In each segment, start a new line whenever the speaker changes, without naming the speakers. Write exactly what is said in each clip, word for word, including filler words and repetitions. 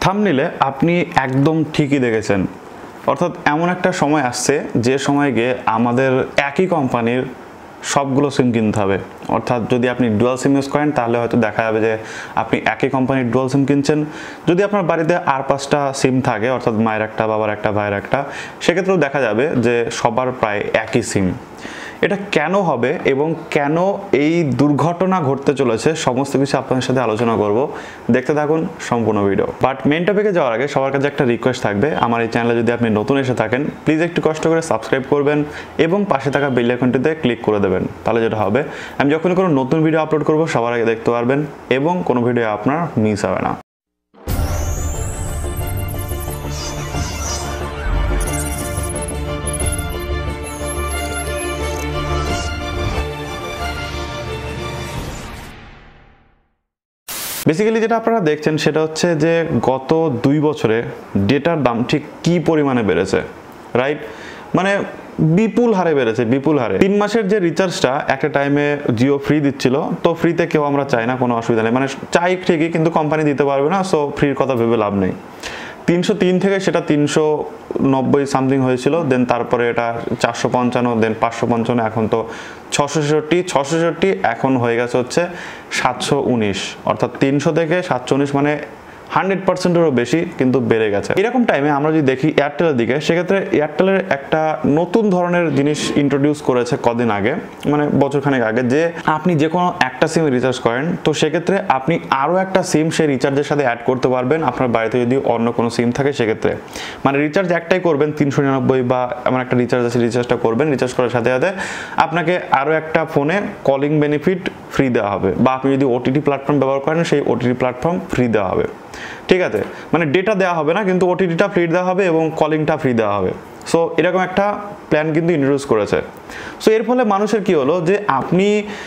থাম্বনেইলে আপনি একদম ঠিকই দেখেছেন, অর্থাৎ এমন একটা সময় আসছে যে সময় গিয়ে আমাদের একই কোম্পানির সবগুলো সিম কিনতে হবে। অর্থাৎ যদি আপনি ডুয়াল সিম ইউজ করেন তাহলে হয়তো দেখা যাবে যে আপনি একই কোম্পানির ডুয়াল সিম কিনছেন। যদি আপনার বাড়িতে আর পাঁচটা সিম থাকে, অর্থাৎ মায়ের একটা, বাবার একটা, ভাইয়ের একটা, সেক্ষেত্রেও দেখা যাবে যে সবার প্রায় একই সিম। এটা কেন হবে এবং কেন এই দুর্ঘটনা ঘটতে চলেছে সমস্ত কিছু আপনাদের সাথে আলোচনা করব। দেখতে থাকুন সম্পূর্ণ ভিডিও। বাট মেন টপিকে যাওয়ার আগে সবার কাছে একটা রিকোয়েস্ট থাকবে, আমার এই চ্যানেলে যদি আপনি নতুন এসে থাকেন প্লিজ একটু কষ্ট করে সাবস্ক্রাইব করবেন এবং পাশে থাকা বেল আইকনটিতে ক্লিক করে দেবেন। তাহলে যেটা হবে, আমি যখন কোনো নতুন ভিডিও আপলোড করব সবার আগে দেখতে পারবেন এবং কোনো ভিডিও আপনার মিস হবে না। বেসিক্যালি যেটা আপনারা দেখছেন সেটা হচ্ছে যে গত দুই বছরে ডেটার দাম ঠিক কী পরিমাণে বেড়েছে, রাইট? মানে বিপুল হারে বেড়েছে, বিপুল হারে। তিন মাসের যে রিচার্জটা একটা টাইমে জিও ফ্রি দিচ্ছিল, তো ফ্রিতে কেউ আমরা চাই না, কোনো অসুবিধা নেই, মানে চাই ঠিকই কিন্তু কোম্পানি দিতে পারবে না, সো ফ্রির কথা ভেবে লাভ নেই। তিনশো তিন থেকে সেটা তিনশো নব্বই সামথিং হয়েছিল, দেন তারপরে এটা চারশো পঞ্চান্ন, দেন পাঁচশো পঞ্চান্ন, এখন তো ছশো ছেষট্টি ছশো ছেষট্টি এখন হয়ে গেছে হচ্ছে সাতশো উনিশ, অর্থাৎ তিনশো থেকে সাতশো উনিশ, মানে হান্ড্রেড পার্সেন্টেরও বেশি কিন্তু বেড়ে গেছে। এরকম টাইমে আমরা যদি দেখি এয়ারটেলের দিকে, সেক্ষেত্রে এয়ারটেলের একটা নতুন ধরনের জিনিস ইন্ট্রোডিউস করেছে কদিন আগে, মানে বছরখানেক আগে, যে আপনি যে কোনো একটা সিম রিচার্জ করেন তো সেক্ষেত্রে আপনি আরও একটা সিম সেই রিচার্জের সাথে অ্যাড করতে পারবেন। আপনার বাড়িতে যদি অন্য কোনো সিম থাকে সেক্ষেত্রে মানে রিচার্জ একটাই করবেন তিনশো নিরানব্বই বা এমন একটা রিচার্জ আছে, রিচার্জটা করবেন, রিচার্জ করার সাথে সাথে আপনাকে আরও একটা ফোনে কলিং বেনিফিট ফ্রি দেওয়া হবে, বা আপনি যদি ওটিটি প্ল্যাটফর্ম ব্যবহার করেন সেই ওটিটি প্ল্যাটফর্ম ফ্রি দেওয়া হবে। ঠিক আছে, মানে ডেটা দেওয়া হবে না কিন্তু ওটিটিটা ফ্রি দেওয়া হবে এবং কলিংটা ফ্রি দেওয়া হবে। সো এরকম একটা প্ল্যান কিন্তু ইন্ট্রোডিউস করেছে। সো এর ফলে মানুষের কি হলো, যে আপনি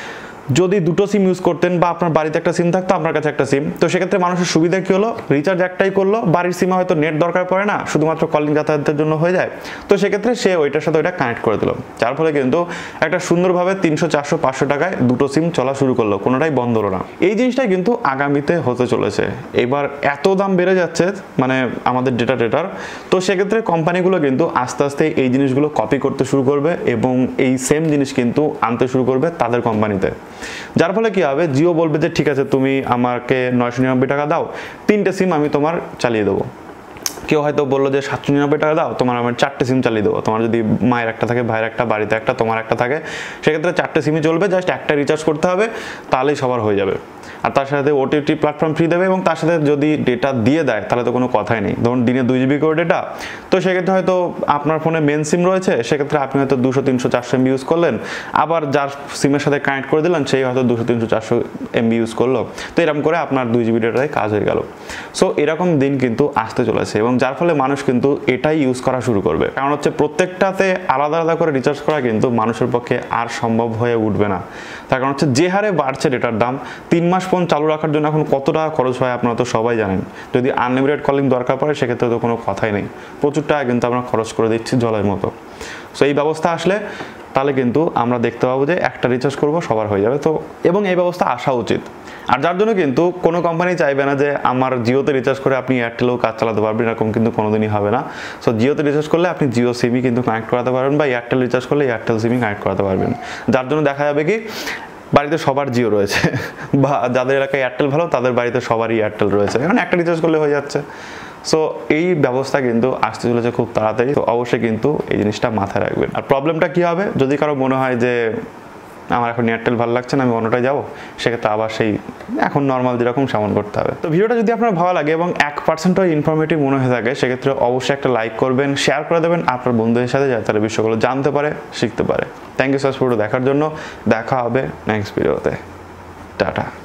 যদি দুটো সিম ইউজ করতেন বা আপনার বাড়িতে একটা সিম থাকতো, আপনার কাছে একটা সিম, তো সেক্ষেত্রে মানুষের সুবিধা কি হলো, রিচার্জ একটাই করলো, বাড়ির সিমে হয়তো নেট দরকার পড়ে না, শুধুমাত্র কলিং যাতায়াতের জন্য হয়ে যায়, তো সেক্ষেত্রে সে ওইটার সাথে ওইটা কানেক্ট করে দিল, যার ফলে কিন্তু একটা সুন্দরভাবে তিনশো চারশো পাঁচশো টাকায় দুটো সিম চলা শুরু করলো, কোনোটাই বন্ধ হলো না। এই জিনিসটাই কিন্তু আগামীতে হতে চলেছে। এবার এত দাম বেড়ে যাচ্ছে মানে আমাদের ডেটা ডেটার, তো সেক্ষেত্রে কোম্পানিগুলো কিন্তু আস্তে আস্তে এই জিনিসগুলো কপি করতে শুরু করবে এবং এই সেম জিনিস কিন্তু আনতে শুরু করবে তাদের কোম্পানিতে। যার ফলে কি হবে, জিও বলবে যে ঠিক আছে তুমি আমাকে নয়শো নিরানব্বই টাকা দাও, তিনটে সিম আমি তোমার চালিয়ে দেবো। কেউ হয়তো বললো যে সাতশো নিরানব্বই টাকা দাও, তোমার আমার চারটে সিম চালিয়ে দেবো। তোমার যদি মায়ের একটা থাকে, ভাইয়ের একটা, বাড়িতে একটা, তোমার একটা থাকে, সেক্ষেত্রে চারটে সিমই চলবে, জাস্ট একটা রিচার্জ করতে হবে, তাহলেই সবার হয়ে যাবে। আর তার সাথে ওটিটি প্ল্যাটফর্ম ফ্রি দেবে এবং তার সাথে যদি ডেটা দিয়ে দেয় তাহলে তো কোনো কথাই নেই। ধরুন দিনে দুই জিবি করে ডেটা, তো সেক্ষেত্রে হয়তো আপনার ফোনে মেন সিম রয়েছে, সেক্ষেত্রে আপনি হয়তো দুশো তিনশো চারশো এমবি ইউজ করলেন, আবার যার সিমের সাথে কানেক্ট করে দিলেন সেই হয়তো দুশো তিনশো চারশো এমবি ইউজ করলো, তো এরকম করে আপনার দুই জিবি ডেটায় কাজ হয়ে গেল। সো এরকম দিন কিন্তু আসতে চলেছে এবং যার ফলে মানুষ কিন্তু এটাই ইউজ করা শুরু করবে, কারণ হচ্ছে প্রত্যেকটাতে আলাদা আলাদা করে রিচার্জ করা কিন্তু মানুষের পক্ষে আর সম্ভব হয়ে উঠবে না। তার কারণ হচ্ছে যে হারে বাড়ছে ডেটার দাম, তিন মাস ফোন চালু রাখার জন্য এখন কত টাকা খরচ হয় আপনারা তো সবাই জানেন। যদি আনলিমিটেড কলিং দরকার পড়ে সেক্ষেত্রে তো কোনো কথাই নেই, প্রচুর টাকা কিন্তু আমরা খরচ করে দিচ্ছি জলের মতো। সো এই ব্যবস্থা আসলে তাহলে কিন্তু আমরা দেখতে পাবো যে একটা রিচার্জ করবো সবার হয়ে যাবে, তো এবং এই ব্যবস্থা আসা উচিত। আর যার জন্য কিন্তু কোনো কোম্পানি চাইবে না যে আমার জিওতে রিচার্জ করে আপনি এয়ারটেলেও কাজ চালাতে পারবেন, এরকম কিন্তু কোনোদিনই হবে না। সো জিওতে রিচার্জ করলে আপনি জিও সিমই কিন্তু কানেক্ট করাতে পারবেন, বা এয়ারটেল রিচার্জ করলে এয়ারটেল সিমই কানেক্ট করাতে পারবেন। যার জন্য দেখা যাবে কি বাড়িতে সবার জিও রয়েছে, বা যাদের এলাকায় এয়ারটেল ভালো তাদের বাড়িতে সবারই এয়ারটেল রয়েছে, কারণ একটা রিচার্জ করলে হয়ে যাচ্ছে। সো এই ব্যবস্থা কিন্তু আসতে চলেছে খুব তাড়াতাড়ি, তো অবশ্যই কিন্তু এই জিনিসটা মাথায় রাখবেন। আর প্রবলেমটা কী হবে, যদি কারো মনে হয় যে আমার এখন এয়ারটেল ভালো লাগছে না, আমি অন্যটাই যাবো, সেক্ষেত্রে আবার সেই এখন নর্মাল যেরকম সামন করতে হবে। তো ভিডিওটা যদি আপনার ভালো লাগে এবং এক পার্সেন্টও ইনফরমেটিভ মনে হয়ে থাকে, সেক্ষেত্রে অবশ্যই একটা লাইক করবেন, শেয়ার করে দেবেন আপনার বন্ধুদের সাথে, যাতে তারা বিষয়গুলো জানতে পারে, শিখতে পারে। Thank you so much video দেখার জন্য। দেখা হবে নেক্সট ভিডিওতে। টাটা।